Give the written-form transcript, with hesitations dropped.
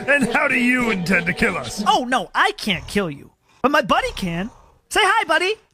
And how do you intend to kill us? Oh, no, I can't kill you. But my buddy can. Say hi, buddy.